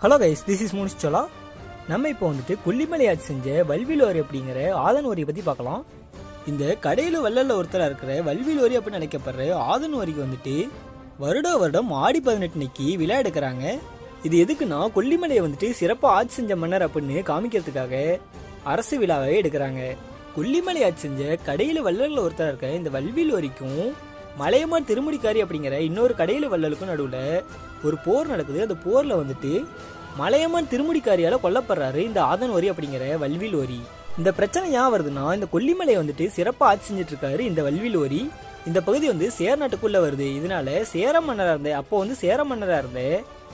Hello guys, this is Monish Sola. நம்ம இப்போ வந்துட்டு கொல்லிமலை ஆட்சி செஞ்ச வல்விலோரி அப்படிங்கிற ஆதன்வரியை பற்றி பார்க்கலாம். இந்த கடையில் வள்ளலில் ஒருத்தராக இருக்கிற வல்விலோரி அப்படின்னு நினைக்கப்படுற ஆதன்வரிக்கு வந்துட்டு வருடம் ஆடி 18 அன்னைக்கு விழா எடுக்கிறாங்க. இது எதுக்குன்னா கொல்லிமலையை வந்துட்டு சிறப்பாக ஆட்சி செஞ்ச மன்னர் அப்படின்னு காமிக்கிறதுக்காக அரசு விழாவை எடுக்கிறாங்க. கொல்லிமலை ஆட்சி செஞ்ச கடையில் வள்ளலில் ஒருத்தராக இருக்க இந்த வல்விலோரிக்கும் மலையமான் திருமுடிக்காரி அப்படிங்கிற இன்னொரு கடையில் வள்ளலுக்கும் நடுவில் ஒரு போர் நடக்குது. அந்த போரில் வந்துட்டு மலையமான் திருமுடிக்காரியால் கொல்லப்படுறாரு இந்த ஆதன்வரி அப்படிங்கிற வல்விலோரி. இந்த பிரச்சனை ஏன் வருதுன்னா, இந்த கொல்லிமலையை வந்துட்டு சிறப்பாக ஆட்சி செஞ்சுட்டு இருக்காரு இந்த வல்விலோரி. இந்த பகுதி வந்து சேர நாட்டுக்குள்ள வருது. இதனால சேர மன்னராக இருந்த அப்போ வந்து சேர மன்னராக இருந்த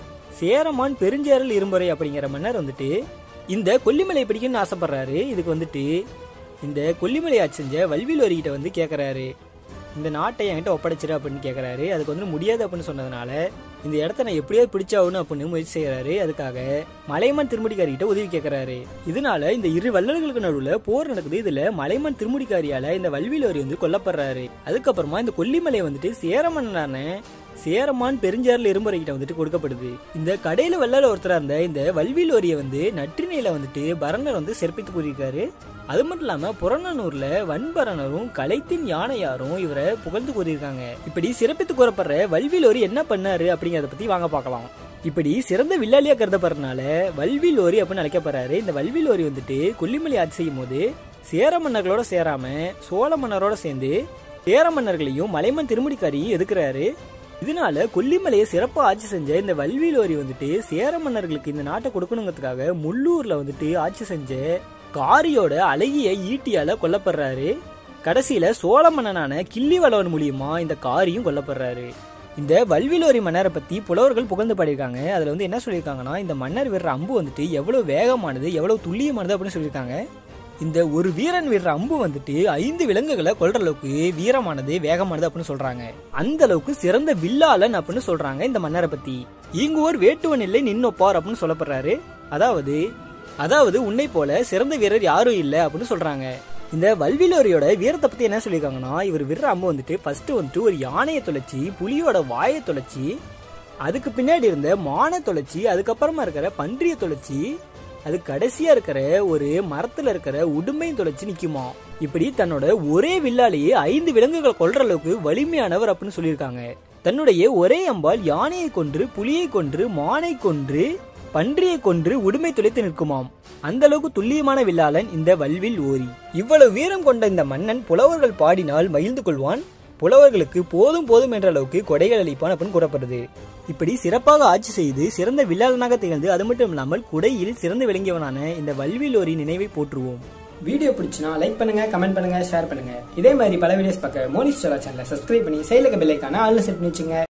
சேரமான் 𝙬𝙧𝙖𝙬 அப்படிங்கிற மன்னர் வந்துட்டு இந்த கொல்லிமலையை பிடிக்கணும்னு ஆசைப்படுறாரு. இதுக்கு வந்துட்டு இந்த கொல்லிமலை ஆட்சி செஞ்ச வல்விலோரி கிட்ட வந்து கேட்கறாரு, இந்த நாட்டை என்கிட்ட ஒப்படைச்சிரு அப்படின்னு கேட்கறாரு. அதுக்கு வந்து முடியாது அப்படின்னு சொன்னதுனால இந்த இடத்த நான் எப்படியாவது பிடிச்சாகணும் அப்படின்னு முயற்சி செய்யறாரு. அதுக்காக மலையமான் திருமுடிக்காரிகிட்ட உதவி கேட்கறாரு. இதனால இந்த இரு வள்ளல்களுக்கு நடுவில் போர் நடக்குது. இதுல மலையமான் திருமுடிக்காரியால இந்த வல்விலோரி வந்து கொல்லப்படுறாரு. அதுக்கப்புறமா இந்த கொல்லிமலை வந்துட்டு சேர மன்னனான சேரமான் 𝙬𝙧𝙖𝙬 கிட்ட வந்துட்டு கொடுக்கப்படுது. இந்த கடையில வள்ளல ஒருத்தரா இருந்த இந்த வல்விலோரியை வந்து நற்றினையில வந்துட்டு பரணர் வந்து சிறப்பித்து கூறியிருக்காரு. அது மட்டும் இல்லாம புறநானூர்ல வன்பரணரும் கலைத்தின் யானையாரும் இவரை புகழ்ந்து கூறியிருக்காங்க. இப்படி சிறப்பித்து கூறப்படுற வல்விலோரி என்ன பண்ணாரு அப்படிங்கறத பத்தி வாங்க பார்க்கலாம். இப்படி சிறந்த வில்லாளியா கருதப்படுறதுனால வல்விலோரி அப்படின்னு அழைக்கப்படுறாரு. இந்த வல்விலோரி வந்துட்டு கொல்லிமலை ஆட்சி செய்யும் போது சேர மன்னர்களோட சேராம சோழ மன்னரோட சேர்ந்து சேர மன்னர்களையும் மலையமான் திருமுடிக்காரியும் எதுக்குறாரு. இதனால கொல்லிமலையை சிறப்பா ஆட்சி செஞ்ச இந்த வல்விலோரி வந்துட்டு சேர மன்னர்களுக்கு இந்த நாட்டை கொடுக்கணுங்கிறதுக்காக முள்ளூர்ல வந்துட்டு ஆட்சி செஞ்ச காரியோட அழகிய ஈட்டியால கொல்லப்படுறாரு. கடைசியில சோழ மன்னனான கிள்ளிவளவன் மூலியமா இந்த காரியும் கொல்லப்படுறாரு. இந்த வல்விலோரி மன்னரை பத்தி புலவர்கள் புகழ்ந்து பாடியிருக்காங்க. அதுல வந்து என்ன சொல்லியிருக்காங்கன்னா, இந்த மன்னர் விடுற அம்பு வந்துட்டு எவ்வளவு வேகமானது எவ்வளவு துல்லியமானது அப்படின்னு சொல்லியிருக்காங்க. இந்த ஒரு வீரன் விடுற அம்பு வந்துட்டு 5 விலங்குகளை கொல்ற அளவுக்கு வீரமானது வேகமானது அப்படின்னு சொல்றாங்க. அந்த அளவுக்கு சிறந்த வில்லாளன் அப்படின்னு சொல்றாங்க இந்த மன்னரை பத்தி. ஈங்குவோர் வேட்டுவன் இல்லை நின்னொப்பார் அப்படின்னு சொல்லப்படுறாரு. அதாவது உன்னை போல சிறந்த வீரர் யாரும் இல்லை அப்படின்னு சொல்றாங்க. இந்த வல்விலோரியோட வீரத்தை பத்தி என்ன சொல்லியிருக்காங்கன்னா, இவர் விடுற அம்பு வந்துட்டு ஃபர்ஸ்ட் வந்துட்டு ஒரு யானையை தொலைச்சி புலியோட வாயை தொலைச்சி அதுக்கு பின்னாடி இருந்த மானை தொலைச்சி அதுக்கப்புறமா இருக்கிற பன்றியை தொலைச்சி அது கடைசியா இருக்கிற ஒரு மரத்துல இருக்கிற உடுமையும் தொலைச்சு நிக்குமா. இப்படி தன்னோட ஒரே வில்லாலேயே 5 விலங்குகளை கொல்ற அளவுக்கு வலிமையானவர் அப்படின்னு சொல்லியிருக்காங்க. தன்னுடைய ஒரே அம்பால் யானையை கொன்று புலியை கொன்று மானை கொன்று பன்றியை கொன்று உடுமை துளைத்து நிற்குமாம். அந்த அளவுக்கு துல்லியமான வில்லாளன் இந்த வல்விலோரி. இவ்வளவு வீரம் கொண்ட இந்த மன்னன் புலவர்கள் பாடினால் மகிழ்ந்து கொள்வான், புலவர்களுக்கு போதும் போதும் என்ற அளவுக்கு கொடைகள் அளிப்பான் அப்படின்னு கூறப்படுது. இப்படி சிறப்பாக ஆட்சி செய்து சிறந்த வில்லாளனாக திகழ்ந்து அது மட்டும் இல்லாமல் குடையில் சிறந்து விளங்கியவனான இந்த வல்விலோரி நினைவை போற்றுவோம். வீடியோ பிடிச்சினா லைக் பண்ணுங்க, கமெண்ட் பண்ணுங்க, ஷேர் பண்ணுங்க. இதே மாதிரி பல வீடியோஸ் பார்க்க மோனிஷ் சோலா சேனலை சப்ஸ்கிரைப் பண்ணி சைடுல பெல் ஐகானை ஆல்ல செட் பண்ணி வச்சுங்க.